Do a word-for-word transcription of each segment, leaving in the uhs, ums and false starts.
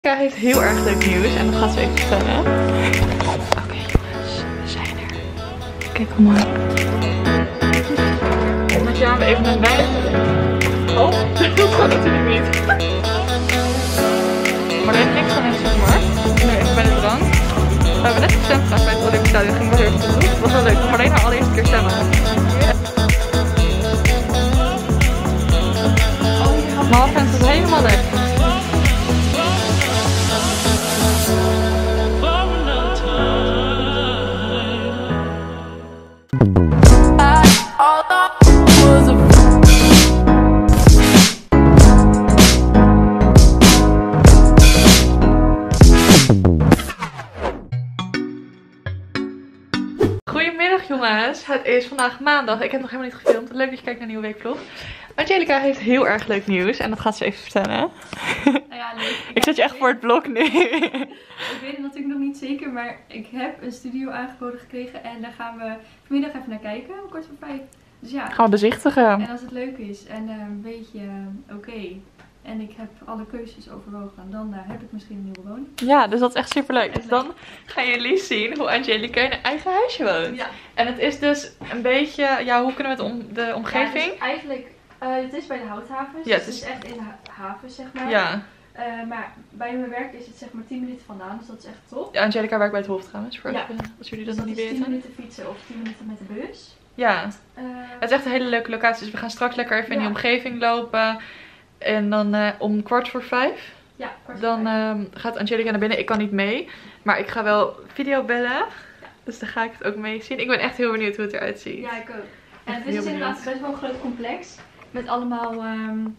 Angelica heeft heel erg leuk nieuws en dat gaat ze even vertellen. Oké okay, jongens, we zijn er. Kijk, kom maar. Dan gaan we even naar buiten. Oh, dat kan natuurlijk niet. Maar er heeft niks van in de supermarkt. Nu even bij de drank. We hebben net gestemd gehad bij het Olympisch Stadion. Ging wel heel erg goed. Het was wel leuk. Maar alleen haar allereerste keer stemmen. Mama vindt het helemaal leuk. Goedemiddag jongens, het is vandaag maandag. Ik heb nog helemaal niet gefilmd. Leuk dat je kijkt naar een nieuwe weekvlog. Angelica heeft heel erg leuk nieuws en dat gaat ze even vertellen. Nou ja, leuk. Ik, ik zet je echt voor het blok nu. Ik weet het natuurlijk nog niet zeker, maar ik heb een studio aangeboden gekregen en daar gaan we vanmiddag even naar kijken, om kwart voor vijf. Dus ja. Gaan we bezichtigen. En als het leuk is en uh, een beetje uh, oké okay, en ik heb alle keuzes overwogen, dan uh, heb ik misschien een nieuwe woning. Ja, dus dat is echt super leuk. Dus dan gaan jullie zien hoe Angelica in een eigen huisje woont. Ja. En het is dus een beetje, ja, hoe kunnen we het om de omgeving? Ja, dus eigenlijk, uh, het is bij de houthavens, ja, dus het is echt in de ha haven zeg maar. Ja. Uh, maar bij mijn werk is het zeg maar tien minuten vandaan, dus dat is echt top. Ja, Angelica werkt bij het Hof trouwens, voor ja. als jullie dat dus nog niet dat weten. tien minuten fietsen of tien minuten met de bus. Ja, uh, het is echt een hele leuke locatie, dus we gaan straks lekker even ja. in die omgeving lopen. En dan uh, om kwart voor vijf, ja, kwart dan uh, gaat Angelica naar binnen. Ik kan niet mee, maar ik ga wel video bellen, ja. Dus dan ga ik het ook mee zien. Ik ben echt heel benieuwd hoe het eruit ziet. Ja, ik ook. En het is dus inderdaad best wel een groot complex, met allemaal um,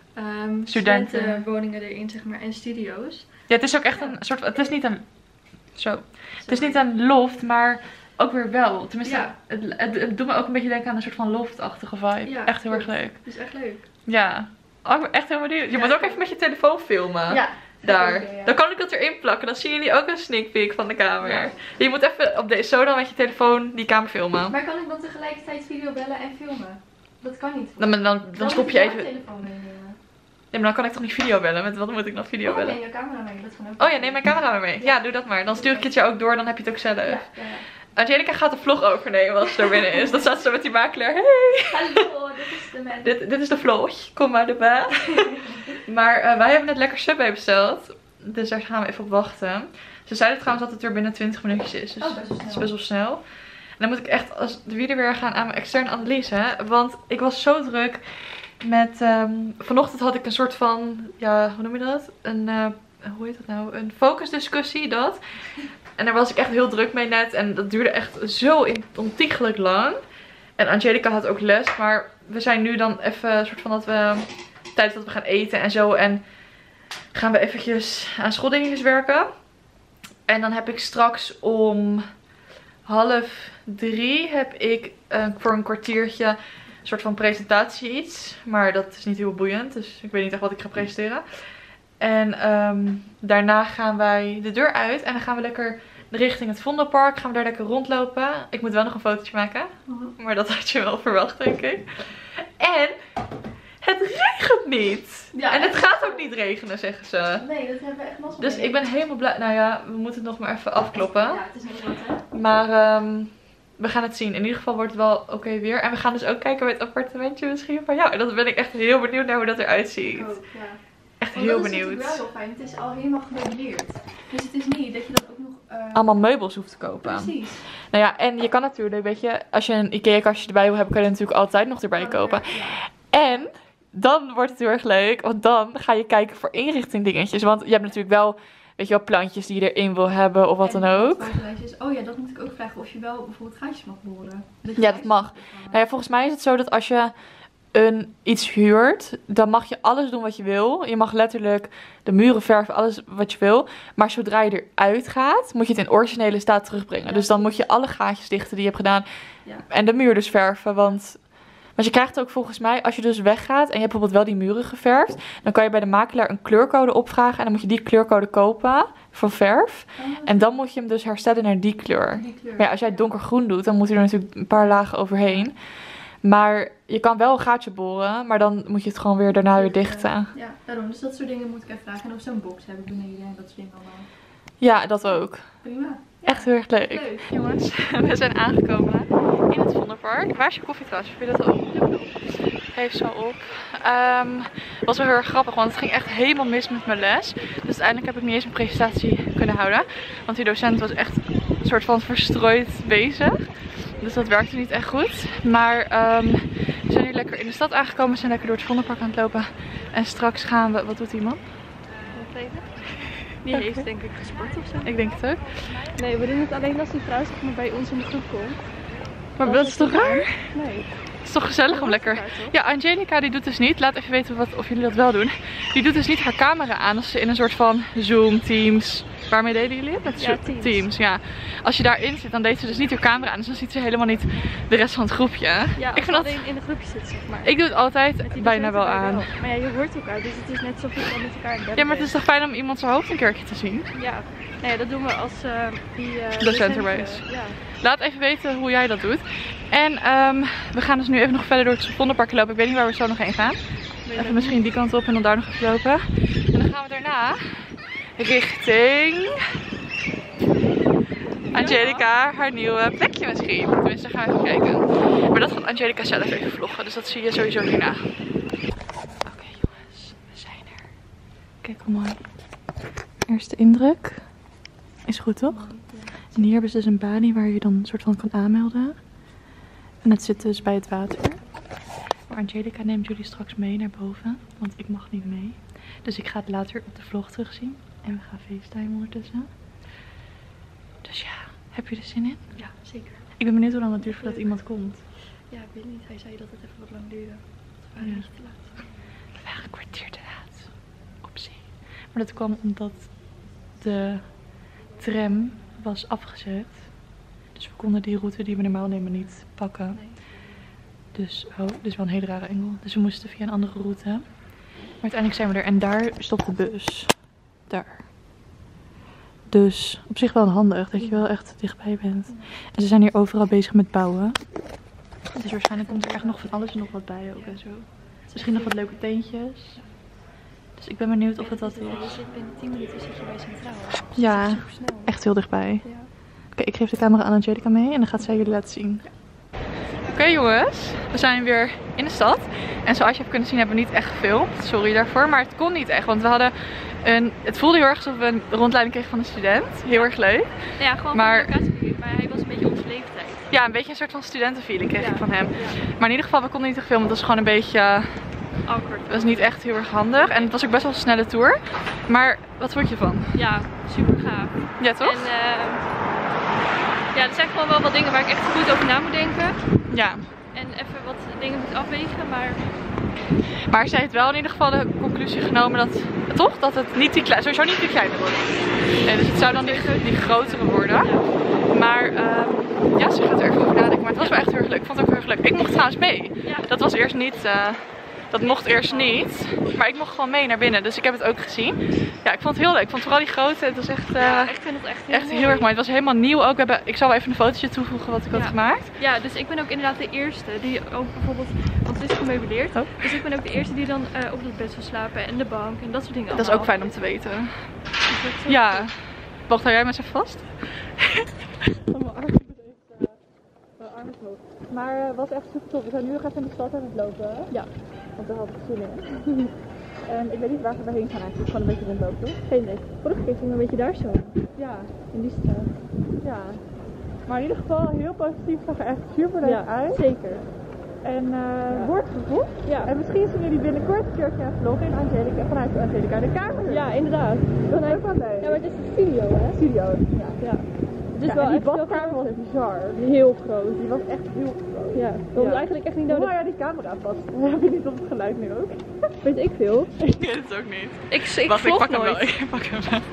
um, studenten. studentenwoningen erin, zeg maar, en studio's. Ja, het is ook echt ja. een soort, het is niet een, zo, Sorry. het is niet een loft, maar ook weer wel. Tenminste, ja. het, het, het doet me ook een beetje denken aan een soort van loftachtige vibe. Ja, echt heel goed. erg leuk. Het is echt leuk. Ja, oh, ik ben echt heel benieuwd. Je ja, moet ook even met je telefoon filmen. Ja. Daar. Ook, ja. Dan kan ik dat erin plakken. Dan zien jullie ook een sneak peek van de kamer. Ja. Je moet even op deze, zo dan met je telefoon die kamer filmen. Maar kan ik dan tegelijkertijd video bellen en filmen? Dat kan niet. Dan, dan, dan, dan stop je even. Telefoon meenemen. Nee, maar dan kan ik toch niet video bellen? Met wat moet ik nog video oh, bellen? Neem je camera mee. Dat gewoon ook oh ja, neem mijn camera maar mee. Ja. ja, doe dat maar. Dan stuur ik het je ook door. Dan heb je het ook zelf. Ja, ja, ja. Angelica gaat de vlog overnemen als ze er binnen is. Dan staat ze met die makelaar. Hey! Hallo, dit is de man. Dit, dit is de vlog. Kom maar erbij. Maar uh, wij hebben net lekker Subway besteld. Dus daar gaan we even op wachten. Ze zeiden trouwens dat het er binnen twintig minuutjes is. Dus oh, best wel snel. Het is best wel snel. En dan moet ik echt als de weer weer gaan aan mijn externe analyse. Want ik was zo druk met... Um, vanochtend had ik een soort van... Ja, hoe noem je dat? Een... Uh, hoe heet dat nou? Een focusdiscussie, dat. En daar was ik echt heel druk mee net. En dat duurde echt zo ontiegelijk lang. En Angelica had ook les. Maar we zijn nu dan even een soort van dat we... Tijdens dat we gaan eten en zo. En gaan we eventjes aan schooldingetjes werken. En dan heb ik straks om half drie heb ik uh, voor een kwartiertje een soort van presentatie iets. Maar dat is niet heel boeiend. Dus ik weet niet echt wat ik ga presenteren. En um, daarna gaan wij de deur uit. En dan gaan we lekker richting het Vondelpark. Gaan we daar lekker rondlopen. Ik moet wel nog een fotootje maken. Maar dat had je wel verwacht, denk ik. En... Het regent niet. Ja, en het gaat ook niet regenen, zeggen ze. Nee, dat hebben we echt mazzel. Dus ik ben helemaal blij. Nou ja, we moeten het nog maar even afkloppen. Ja, het is nog wat, hè. Maar um, we gaan het zien. In ieder geval wordt het wel oké okay weer. En we gaan dus ook kijken bij het appartementje misschien van jou. En dan ben ik echt heel benieuwd naar hoe dat eruit ziet. Ik ook, ja. Echt Want heel dat benieuwd. Dat is natuurlijk wel heel fijn. Het is al helemaal gemeubileerd. Dus het is niet dat je dat ook nog... Uh... allemaal meubels hoeft te kopen. Precies. Nou ja, en je kan natuurlijk, weet je, als je een Ikea kastje erbij wil hebben, kan je natuurlijk altijd nog erbij kopen. Ja. En... Dan wordt het heel erg leuk, want dan ga je kijken voor inrichting dingetjes. Want je hebt natuurlijk wel, weet je wel, plantjes die je erin wil hebben of wat en dan ook. Oh ja, dat moet ik ook vragen of je wel bijvoorbeeld gaatjes mag boren. Dat ja, dat mag. Nou ja, volgens mij is het zo dat als je een, iets huurt, dan mag je alles doen wat je wil. Je mag letterlijk de muren verven, alles wat je wil. Maar zodra je eruit gaat, moet je het in originele staat terugbrengen. Ja, dus dan moet je alle gaatjes dichten die je hebt gedaan. Ja. En de muur dus verven, want... Maar je krijgt ook volgens mij, als je dus weggaat en je hebt bijvoorbeeld wel die muren geverfd, dan kan je bij de makelaar een kleurcode opvragen en dan moet je die kleurcode kopen voor verf. Oh, en dan moet je hem dus herstellen naar die kleur. Die kleur. Maar ja, als jij het donkergroen doet, dan moet je er natuurlijk een paar lagen overheen. Maar je kan wel een gaatje boren, maar dan moet je het gewoon weer daarna weer dichten. Ja, daarom. Dus dat soort dingen moet ik even vragen. En of zo'n box heb ik beneden en dat soort dingen allemaal. Ja, dat ook. Prima. Ja. Echt heel erg leuk. Leuk. Jongens, we zijn aangekomen in het Vondelpark. Waar is je koffie trouwens? Heb je dat ook? Geef zo op. Um, het was wel heel erg grappig, want het ging echt helemaal mis met mijn les. Dus uiteindelijk heb ik niet eens een presentatie kunnen houden. Want die docent was echt een soort van verstrooid bezig. Dus dat werkte niet echt goed. Maar um, we zijn nu lekker in de stad aangekomen. We zijn lekker door het Vondelpark aan het lopen. En straks gaan we... Wat doet die man? Die heeft denk ik gesport of zo. Ik denk het ook. Nee, we doen het alleen als die vrouw zeg maar bij ons in de groep komt. Maar dat is toch raar? Nee. Het is toch gezellig om lekker... Ja, Angelica die doet dus niet, laat even weten wat, of jullie dat wel doen. Die doet dus niet haar camera aan als ze in een soort van Zoom, Teams... Waarmee deden jullie het? Met ja, teams. teams. Ja. Als je daarin zit, dan deed ze dus niet haar camera aan. Dus dan ziet ze helemaal niet de rest van het groepje. Ja, ik vind dat... alleen in de groepje zit zeg maar. Ik doe het altijd bijna wel aan. Wel. Maar ja, je hoort elkaar, dus het is net alsof je dan met elkaar in bed Ja, maar het is toch fijn om iemand zijn hoofd een keertje te zien? Ja. Nee, dat doen we als uh, die uh, docent erbij is. Ja. Laat even weten hoe jij dat doet. En um, we gaan dus nu even nog verder door het Vondelpark lopen. Ik weet niet waar we zo nog heen gaan. Even misschien die kant op en dan daar nog even lopen. En dan gaan we daarna richting Angelica, haar nieuwe plekje misschien. Tenminste, gaan we even kijken. Maar dat gaat Angelica zelf even vloggen. Dus dat zie je sowieso hierna. Oké okay, jongens, we zijn er. Kijk hoe mooi. Eerste indruk. Is goed toch? En hier hebben ze dus een balie waar je dan een soort van kan aanmelden. En het zit dus bij het water. Maar Angelica neemt jullie straks mee naar boven. Want ik mag niet mee. Dus ik ga het later op de vlog terugzien. En we gaan FaceTime ondertussen. Dus ja, heb je er zin in? Ja, zeker. Ik ben benieuwd hoe lang het duurt voordat iemand komt. Ja, ik weet niet. Hij zei dat het even wat lang duurde. Het waren Ja. een beetje te laat. We waren een kwartier te laat. Optie. Maar dat kwam omdat de tram was afgezet. Dus we konden die route die we normaal nemen niet pakken. Nee. Dus, oh, dit is wel een hele rare engel. Dus we moesten via een andere route. Maar uiteindelijk zijn we er. En daar stopt de bus. Daar. Dus op zich wel handig dat je wel echt dichtbij bent. En ze zijn hier overal bezig met bouwen. Dus waarschijnlijk komt er echt nog van alles en nog wat bij ook en zo. Misschien nog wat leuke teentjes. Dus ik ben benieuwd of het dat is. Je zit binnen tien minuten zit je bij Centraal. Ja, super snel. echt heel dichtbij. Ja. Oké, okay, ik geef de camera aan Angelica mee en dan gaat zij jullie laten zien. Oké okay, jongens, we zijn weer in de stad. En zoals je hebt kunnen zien hebben we niet echt gefilmd. Sorry daarvoor, maar het kon niet echt. Want we hadden een, het voelde heel erg alsof we een rondleiding kregen van een student. Heel erg leuk. Ja, gewoon maar, van de locatie, maar hij was een beetje onze leeftijd. Ja, een beetje een soort van studentenfeeling kreeg ja. ik van hem. Ja. Maar in ieder geval, we konden niet echt filmen. Het was gewoon een beetje... Uh, awkward. Het was niet echt heel erg handig. En het was ook best wel een snelle tour. Maar wat vond je ervan? Ja, super gaaf. Ja, toch? En, uh, ja, er zijn gewoon wel wat dingen waar ik echt goed over na moet denken. Ja. En even wat dingen moet afwegen, maar... Maar zij heeft wel in ieder geval de conclusie genomen dat, toch? Dat het niet die klein, sowieso niet die kleine wordt. Nee, dus het zou dan die, die grotere worden. Maar uh, ja, ze gaat er even over nadenken. Maar het was wel echt heel erg leuk. Ik vond het ook heel erg leuk. Ik mocht trouwens mee. Ja. Dat was eerst niet... Uh, Dat mocht eerst niet, maar ik mocht gewoon mee naar binnen, dus ik heb het ook gezien. Ja, ik vond het heel leuk. Ik vond vooral die grote, het was echt, uh, ja, ik vind het echt heel, echt mooi. heel erg mooi. Het was helemaal nieuw ook. We hebben, ik zal wel even een fotootje toevoegen wat ik ja. had gemaakt. Ja, dus ik ben ook inderdaad de eerste die ook bijvoorbeeld, want het is gemeubileerd. Oh. Dus ik ben ook de eerste die dan uh, op het bed zal slapen en de bank en dat soort dingen. Dat is ook fijn om te weten. Dus ja, wacht, hou jij me eens even vast? Mijn arm is arm is hoog. Maar het uh, was echt super tof. We zijn nu nog even in de stad aan het lopen. Ja. Want daar had ik zin in. En ik weet niet waar we heen gaan eigenlijk. Gewoon een beetje rondlopen, toch? Geen idee. Vorige keer gingen we een beetje daar zo. Ja. In die straat. Ja. Maar in ieder geval heel positief. Zag er echt super leuk ja, uit. Zeker. En uh, ja. wordt gevoeld. Ja. En misschien zien jullie binnenkort een keertje een vlog in Angelica. Vanuit Angelica de kamer. Ja, inderdaad. Dat is ook wel leuk. Ja, maar het is een studio, hè? Studio, ja. Ja. Dus ja, wel en die echt badkamer was bizar. Heel groot. Die was echt heel groot. Ja, dat was ja. eigenlijk echt niet nodig. Hoe hou jij die camera vast? Heb je niet op het geluid nu ook? Weet ik veel. Ik weet het ook niet. Ik, ik Wacht, ik vlog pak nooit. hem wel. Ik pak hem wel.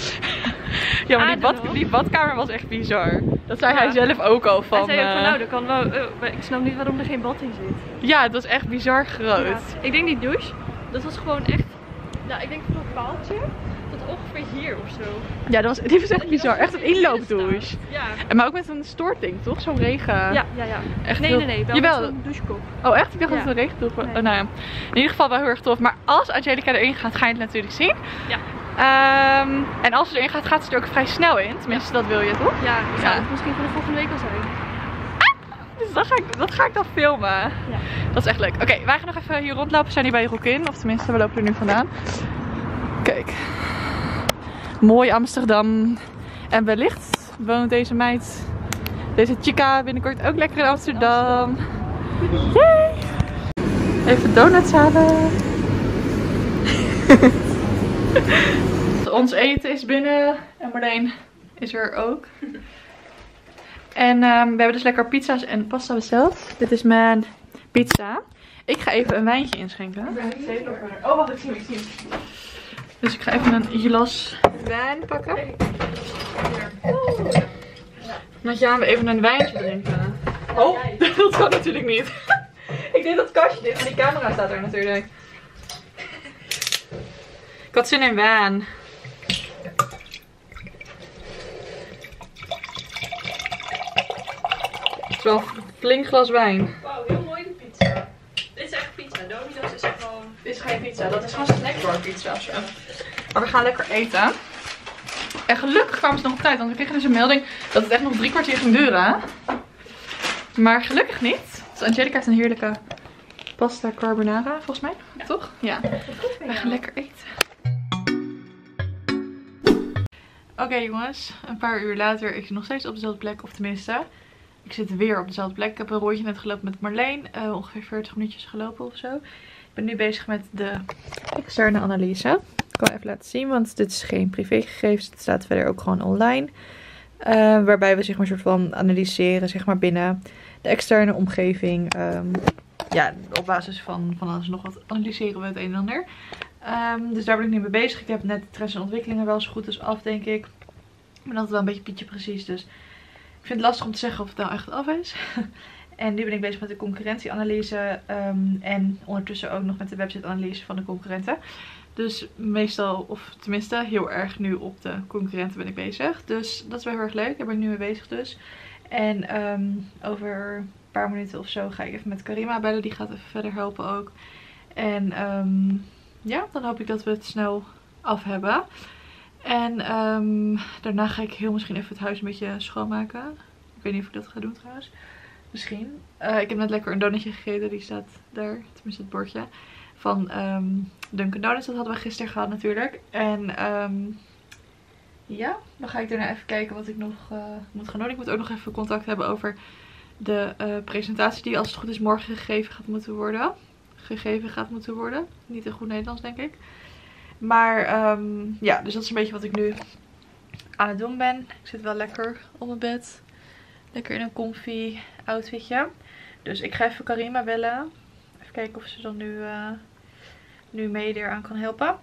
Ja, maar die, bad, die badkamer was echt bizar. Dat zei ja. hij zelf ook al van... Hij zei ook van uh... nou, er kan wel, uh, ik snap niet waarom er geen bad in zit. Ja, het was echt bizar groot. Ja. Ik denk die douche, dat was gewoon echt, nou ik denk van een paaltje tot ongeveer hier of zo. Ja, dat was, die was echt bizar. Echt een inloopdouche. Ja. En maar ook met een stoorting, toch? Zo'n regen. Ja, ja, ja. Echt Nee, heel... nee, nee. Wel Jawel. met zo'n douchekop. Oh, echt? Ik dacht Ja. dat het een regendouche was. Nee. Oh, nou ja. In ieder geval wel heel erg tof. Maar als Angelica erin gaat, ga je het natuurlijk zien. Ja. Um, en als ze erin gaat, gaat ze er ook vrij snel in. Tenminste, dat wil je toch? Ja, dat Ja. zou het misschien voor de volgende week al zijn. Dus dat ga ik, dat ga ik dan filmen. Ja. Dat is echt leuk. Oké, okay, wij gaan nog even hier rondlopen. We zijn hier bij Rokin. Of tenminste, we lopen er nu vandaan. Kijk. Mooi Amsterdam. En wellicht woont deze meid, deze chica, binnenkort ook lekker in Amsterdam. Yay! Even donuts halen. Ons eten is binnen. En Marleen is er ook. En um, we hebben dus lekker pizza's en pasta besteld. Dit is mijn pizza. Ik ga even een wijntje inschenken. Oh, wacht, ik zie hem, ik zie hem. Dus ik ga even een glas wijn pakken. Dan gaan we even een wijntje drinken. Oh, dat kan natuurlijk niet. Ik deed dat kastje dicht, maar die camera staat er natuurlijk. Ik had zin in wijn. Het is wel een flink glas wijn. Wauw, heel mooi die pizza. Dit is echt pizza. Domino's is echt gewoon... Dit is geen pizza, dat is gewoon snackbar pizza ofzo. Maar we gaan lekker eten. En gelukkig kwamen ze nog op tijd, want we kregen dus een melding dat het echt nog drie kwartier ging duren. Maar gelukkig niet. Dus Angelica heeft een heerlijke pasta carbonara, volgens mij. Ja. Toch? Ja. We gaan lekker eten. Oké okay, jongens, een paar uur later. Ik zit nog steeds op dezelfde plek, of tenminste... Ik zit weer op dezelfde plek. Ik heb een rondje net gelopen met Marleen. Uh, ongeveer veertig minuutjes gelopen of zo. Ik ben nu bezig met de externe analyse. Ik kan even laten zien, want dit is geen privégegevens. Het staat verder ook gewoon online. Uh, waarbij we zeg maar een soort van analyseren zeg maar binnen de externe omgeving. Um, ja, op basis van, van alles nog wat analyseren we het een en ander. Um, dus daar ben ik nu mee bezig. Ik heb net de trends en ontwikkelingen wel zo goed als af, denk ik. Ik ben altijd wel een beetje pietje precies, dus... Ik vind het lastig om te zeggen of het nou echt af is. En nu ben ik bezig met de concurrentieanalyse. Um, en ondertussen ook nog met de website-analyse van de concurrenten. Dus meestal, of tenminste heel erg nu op de concurrenten ben ik bezig. Dus dat is wel heel erg leuk. Daar ben ik nu mee bezig dus. En um, over een paar minuten of zo ga ik even met Karima bellen. Die gaat even verder helpen ook. En um, ja, dan hoop ik dat we het snel af hebben. En um, daarna ga ik heel misschien even het huis een beetje schoonmaken. Ik weet niet of ik dat ga doen trouwens. Misschien. Uh, ik heb net lekker een donutje gegeten. Die staat daar. Tenminste het bordje. Van um, Dunkin' Donuts. Dat hadden we gisteren gehad natuurlijk. En um, ja. Dan ga ik daarna even kijken wat ik nog uh, moet gaan doen. Ik moet ook nog even contact hebben over de uh, presentatie. Die als het goed is morgen gegeven gaat moeten worden. Gegeven gaat moeten worden. Niet in goed Nederlands denk ik. Maar um, ja, dus dat is een beetje wat ik nu aan het doen ben. Ik zit wel lekker op mijn bed. Lekker in een comfy outfitje. Dus ik ga even Karima bellen. Even kijken of ze dan nu, uh, nu mee eraan kan helpen.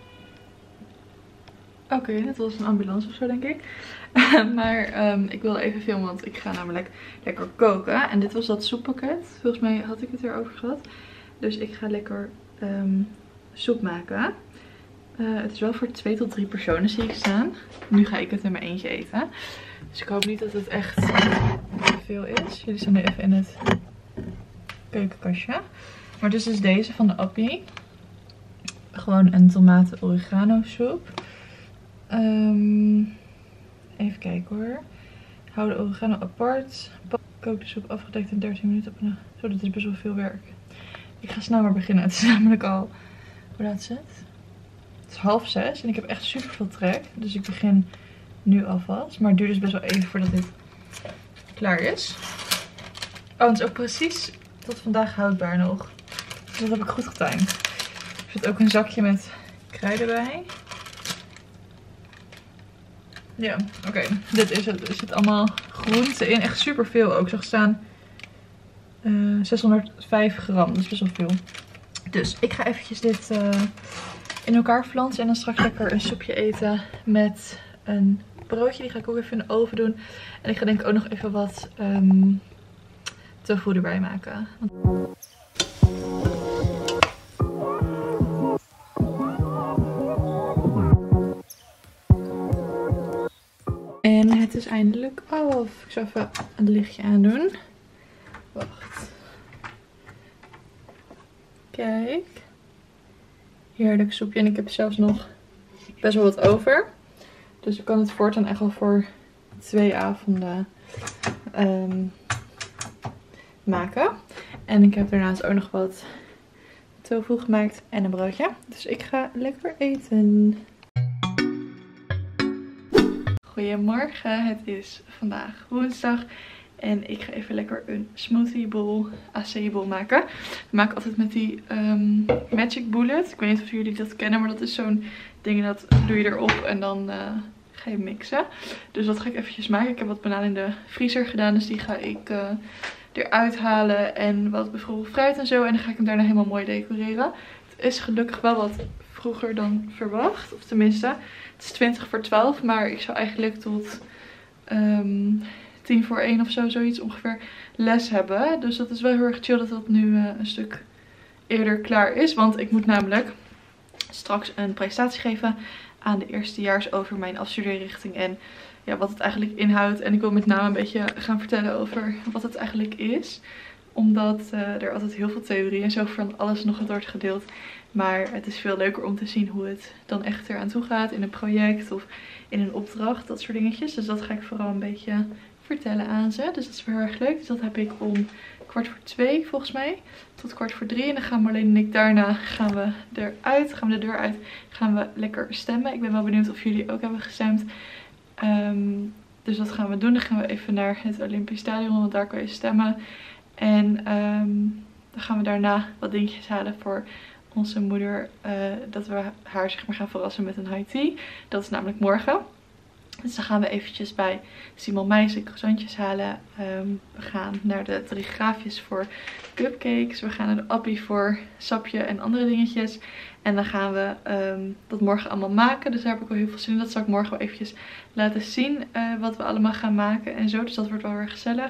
Oké, okay, dat was een ambulance of zo denk ik. Maar um, ik wilde even filmen, want ik ga namelijk lekker koken. En dit was dat soeppakket. Volgens mij had ik het erover gehad. Dus ik ga lekker um, soep maken. Uh, het is wel voor twee tot drie personen zie ik staan. Nu ga ik het in mijn eentje eten. Dus ik hoop niet dat het echt veel is. Jullie staan nu even in het keukenkastje. Maar dit is dus deze van de Appie. Gewoon een tomaten oregano soep. Um, even kijken hoor. Hou de oregano apart. Kook de soep afgedekt in dertien minuten op een... Zo, dit is best wel veel werk. Ik ga snel maar beginnen. Het is namelijk al... Hoe laat is het? Het is half zes en ik heb echt super veel trek. Dus ik begin nu alvast. Maar het duurt dus best wel even voordat dit klaar is. Oh, het is ook precies tot vandaag houdbaar nog. Dus dat heb ik goed getimed. Er zit ook een zakje met kruiden bij. Ja, oké. Okay. Dit is het. Er zit allemaal groenten in. Echt super veel ook. Ik zag staan uh, zeshonderdvijf gram. Dat is best wel veel. Dus ik ga eventjes dit... Uh, in elkaar flansen en dan straks lekker een soepje eten met een broodje. Die ga ik ook even in de oven doen. En ik ga denk ik ook nog even wat um, tofu erbij maken. En het is eindelijk af. Ik zal even het lichtje aandoen. Wacht. Kijk. Heerlijk soepje. En ik heb zelfs nog best wel wat over. Dus ik kan het voortaan echt wel voor twee avonden um, maken. En ik heb daarnaast ook nog wat tofu gemaakt en een broodje. Dus ik ga lekker eten. Goedemorgen, het is vandaag woensdag. En ik ga even lekker een smoothie bowl, acai bowl maken. Ik maak altijd met die um, Magic Bullet. Ik weet niet of jullie dat kennen, maar dat is zo'n ding dat doe je erop en dan uh, ga je mixen. Dus dat ga ik eventjes maken. Ik heb wat bananen in de vriezer gedaan, dus die ga ik uh, eruit halen. En wat bevroren fruit en zo. En dan ga ik hem daarna helemaal mooi decoreren. Het is gelukkig wel wat vroeger dan verwacht. Of tenminste, het is twintig voor twaalf, maar ik zou eigenlijk tot Um, tien voor één of zo, zoiets ongeveer, les hebben. Dus dat is wel heel erg chill dat dat nu uh, een stuk eerder klaar is. Want ik moet namelijk straks een presentatie geven aan de eerstejaars over mijn afstudeerrichting en ja, wat het eigenlijk inhoudt. En ik wil met name een beetje gaan vertellen over wat het eigenlijk is. Omdat uh, er altijd heel veel theorie en zo van alles nog wordt gedeeld. Maar het is veel leuker om te zien hoe het dan echt eraan toe gaat in een project of in een opdracht, dat soort dingetjes. Dus dat ga ik vooral een beetje vertellen aan ze. Dus dat is wel heel erg leuk. Dus dat heb ik om kwart voor twee volgens mij tot kwart voor drie. En dan gaan Marleen en ik daarna gaan we eruit, gaan we de deur uit, gaan we lekker stemmen. Ik ben wel benieuwd of jullie ook hebben gestemd. Um, dus dat gaan we doen. Dan gaan we even naar het Olympisch Stadion, want daar kan je stemmen. En um, dan gaan we daarna wat dingetjes halen voor onze moeder. Uh, dat we haar zeg maar gaan verrassen met een high tea. Dat is namelijk morgen. Dus dan gaan we eventjes bij Simon Meijsen croissantjes halen. Um, we gaan naar de drie graafjes voor cupcakes. We gaan naar de Appie voor sapje en andere dingetjes. En dan gaan we um, dat morgen allemaal maken. Dus daar heb ik wel heel veel zin in. Dat zal ik morgen wel eventjes laten zien uh, wat we allemaal gaan maken en zo. Dus dat wordt wel weer gezellig.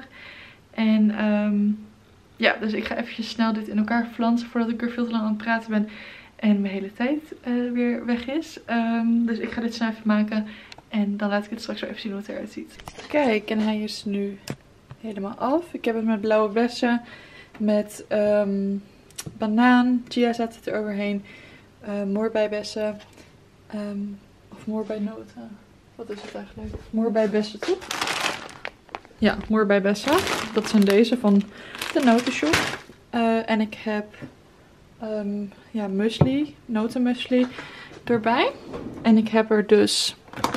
En um, ja, dus ik ga eventjes snel dit in elkaar flansen voordat ik er veel te lang aan het praten ben. En mijn hele tijd uh, weer weg is. Um, dus ik ga dit snel even maken. En dan laat ik het straks wel even zien hoe het eruit ziet. Kijk, en hij is nu helemaal af. Ik heb het met blauwe bessen. Met um, banaan. Chiazaad zit er overheen. Uh, moorbeibessen. Um, of moorbijnoten. Wat is het eigenlijk? Moorbijbessen toch? Ja, moorbijbessen. Dat zijn deze van de notenshop. Uh, en ik heb um, ja, muesli. Notenmuesli erbij. En ik heb er dus...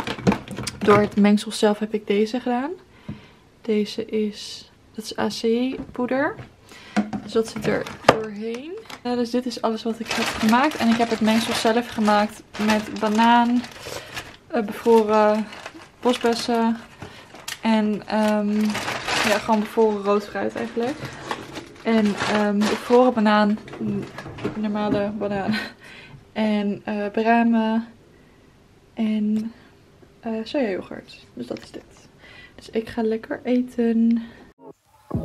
Door het mengsel zelf heb ik deze gedaan. Deze is, dat is acai poeder. Dus dat zit er doorheen. Ja, dus dit is alles wat ik heb gemaakt. En ik heb het mengsel zelf gemaakt met banaan, uh, bevroren bosbessen en um, ja, gewoon bevroren rood fruit eigenlijk. En um, bevroren banaan, normale banaan en uh, bramen en... Uh, soja yoghurt. Dus dat is dit. Dus ik ga lekker eten. Oké,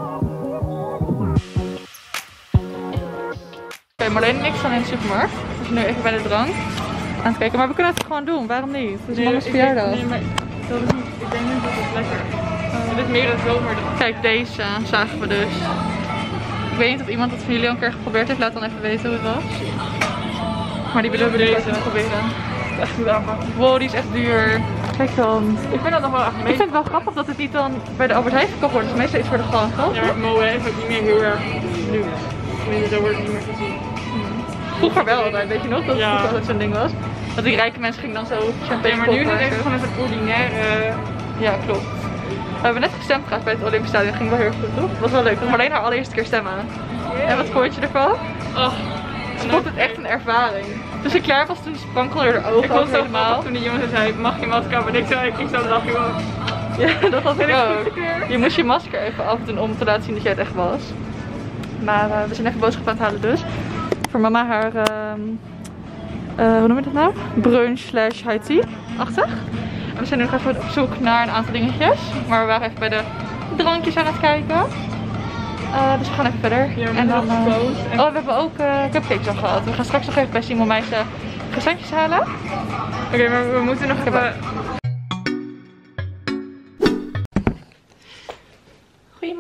okay, Marleen en ik staan in de supermarkt. We zijn nu even bij de drank aan het kijken. Maar we kunnen het gewoon doen. Waarom niet? Het is nee, mama's verjaardag. Nee, maar dat is niet. Ik denk niet dat het lekker is. Uh, het is meer dan zomer. Kijk, deze zagen we dus. Ik weet niet of iemand het van jullie al een keer geprobeerd heeft. Laat dan even weten hoe het was. Maar die willen we deze wel proberen. Echt goed aanpakken. Wow, die is echt duur. Kijk dan. Ik vind dat nog wel echt mee. Ik vind het wel grappig dat het niet dan bij de Albert Heijn verkocht wordt. Het is meestal iets voor de gang, toch? Ja, maar Moe heeft ook niet meer heel erg nu. Tenminste, zo wordt het niet meer gezien. Hmm. Vroeger wel altijd, weet je nog? Dat het ja. altijd zo'n ding was. Dat die rijke mensen gingen dan zo champagne ja, maar nu is het echt gewoon een soort ordinaire... Ja, klopt. We hebben net gestemd trouwens bij het Olympisch Stadion. Dat ging wel heel erg goed, toch? Dat was wel leuk. Dat was alleen haar allereerste keer stemmen. Yeah. En wat vond je ervan? Oh. Ik vond het echt een ervaring. Toen ik klaar was, toen sprankelde er de ogen. Ik vond het helemaal. Grappig toen die jongen zei, mag je masker af? En ik zei, ik zou lachen gewoon. Ja, dat had ik ook. Je moest je masker even afdoen om te laten zien dat jij het echt was. Maar uh, we zijn even boodschappen aan het halen dus. Voor mama haar, uh, uh, hoe noem je dat nou? Brunch slash high tea achtig. En we zijn nu nog even op zoek naar een aantal dingetjes. Maar we waren even bij de drankjes aan het kijken. Uh, dus we gaan even verder. Ja, en dan, uh... oh, we hebben ook uh, cupcakes al gehad. We gaan straks nog even bij Simon Meijsen croissantjes halen. Oké, okay, maar we moeten nog even...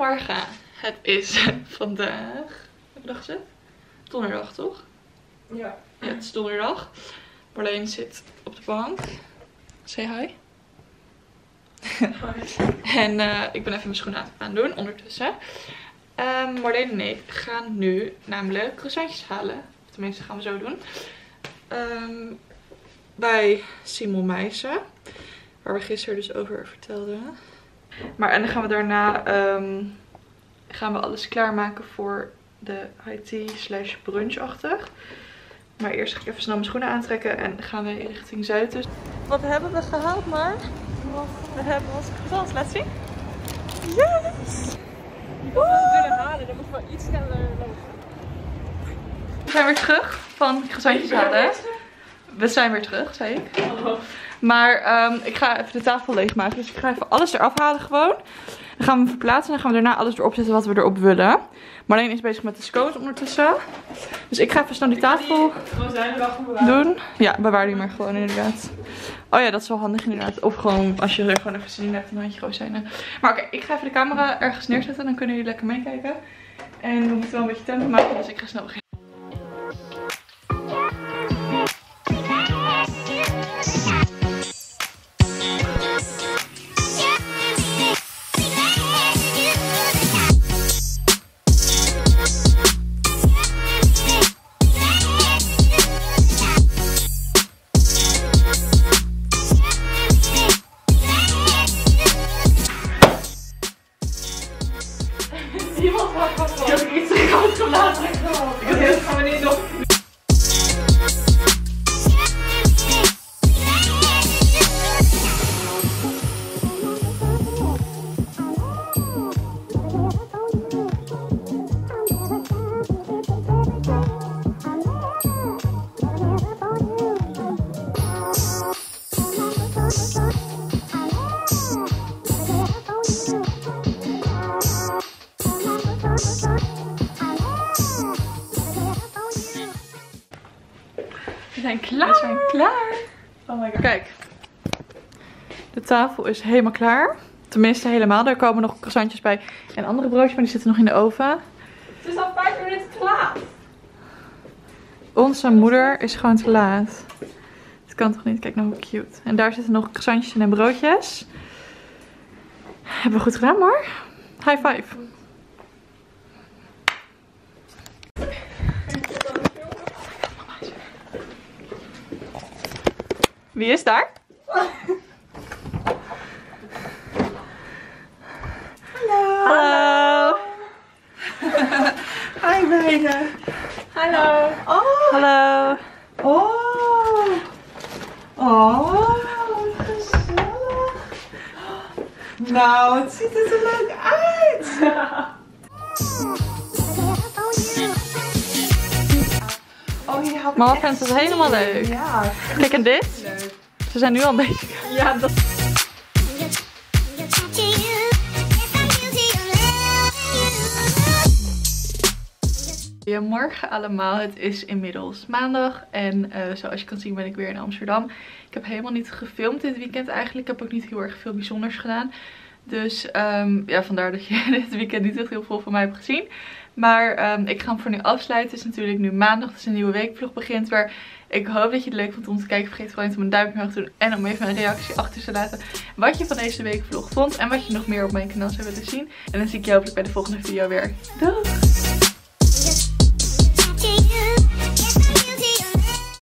Goedemorgen. Het is vandaag, welke dag is het? Donderdag toch? Ja. Ja, het is donderdag. Marleen zit op de bank. Say hi. En uh, ik ben even mijn schoenen aan het gaan doen ondertussen. Um, Marleen en ik gaan nu namelijk croissantjes halen. Tenminste, gaan we zo doen. Um, bij Simon Meijsen. Waar we gisteren dus over vertelden. Maar en dan gaan we daarna um, gaan we alles klaarmaken voor de high tea slash brunchachtig. Maar eerst ga ik even snel mijn schoenen aantrekken en gaan we richting Zuid. Wat hebben we gehaald, maar? We hebben onze croissants, laat zien. Yes! Je kan het willen halen, dan moet je wel iets sneller lopen. We zijn weer terug van croissantjes halen. We zijn weer terug, zei ik. Maar um, ik ga even de tafel leegmaken. Dus ik ga even alles eraf halen gewoon. Dan gaan we hem verplaatsen en dan gaan we daarna alles erop zetten wat we erop willen. Marleen is bezig met de scones ondertussen. Dus ik ga even snel die tafel doen. Ja, bewaar die maar gewoon inderdaad. Oh ja, dat is wel handig inderdaad. Of gewoon als je er gewoon even zin in hebt, een handje rozijnen. Maar oké, okay, ik ga even de camera ergens neerzetten. Dan kunnen jullie lekker meekijken. En we moeten wel een beetje tempo maken, dus ik ga snel beginnen. We zijn klaar. We zijn klaar. Oh my god. Kijk. De tafel is helemaal klaar. Tenminste helemaal. Daar komen nog croissantjes bij. En andere broodjes, maar die zitten nog in de oven. Het is al vijf minuten klaar. Onze moeder is gewoon te laat. Het kan toch niet? Kijk nou hoe cute. En daar zitten nog croissantjes in en broodjes. Hebben we goed gedaan, hoor. High five. Wie is daar? Hallo. Hallo. Hi meiden. Hallo. Oh. Hallo. Oh. Oh, wat gezellig. Nou, het ziet er zo leuk uit. Oh, hier had ik Mama echt vindt het zin helemaal in. leuk. Ja. Kijk, en dit? Leuk. Ze zijn nu al bezig. Ja, dat... Goedemorgen allemaal, het is inmiddels maandag en uh, zoals je kan zien ben ik weer in Amsterdam. Ik heb helemaal niet gefilmd dit weekend eigenlijk, ik heb ook niet heel erg veel bijzonders gedaan. Dus um, ja, vandaar dat je dit weekend niet echt heel veel van mij hebt gezien. Maar um, ik ga hem voor nu afsluiten. Het is natuurlijk nu maandag, dus een nieuwe weekvlog begint weer. Ik hoop dat je het leuk vond om te kijken. Vergeet vooral niet om een duimpje omhoog te doen en om even een reactie achter te laten wat je van deze weekvlog vond. En wat je nog meer op mijn kanaal zou willen zien. En dan zie ik je hopelijk bij de volgende video weer. Doei!